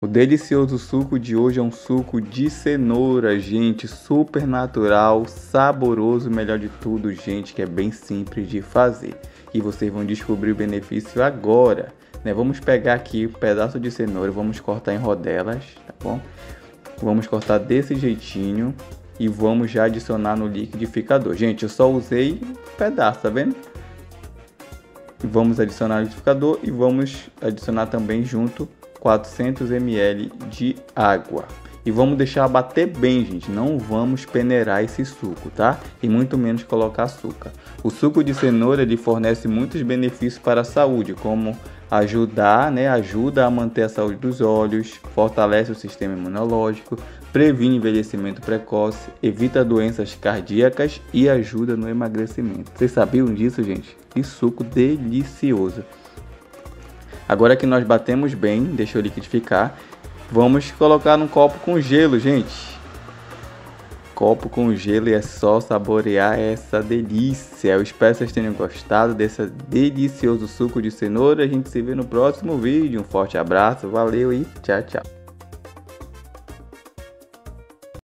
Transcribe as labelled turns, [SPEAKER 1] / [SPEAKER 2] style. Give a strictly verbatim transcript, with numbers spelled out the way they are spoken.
[SPEAKER 1] O delicioso suco de hoje é um suco de cenoura, gente, super natural, saboroso, melhor de tudo, gente, que é bem simples de fazer. E vocês vão descobrir o benefício agora, né? Vamos pegar aqui um pedaço de cenoura, vamos cortar em rodelas, tá bom? Vamos cortar desse jeitinho e vamos já adicionar no liquidificador. Gente, eu só usei um pedaço, tá vendo? Vamos adicionar no liquidificador e vamos adicionar também junto quatrocentos mililitros de água. E vamos deixar bater bem, gente. Não vamos peneirar esse suco, tá? E muito menos colocar açúcar. O suco de cenoura ele fornece muitos benefícios para a saúde, como ajudar, né? Ajuda a manter a saúde dos olhos, fortalece o sistema imunológico, previne envelhecimento precoce, evita doenças cardíacas e ajuda no emagrecimento. Vocês sabiam disso, gente? Que suco delicioso! Agora que nós batemos bem, deixa eu liquidificar, vamos colocar num copo com gelo, gente. Copo com gelo e é só saborear essa delícia. Eu espero que vocês tenham gostado desse delicioso suco de cenoura. A gente se vê no próximo vídeo. Um forte abraço, valeu e tchau, tchau.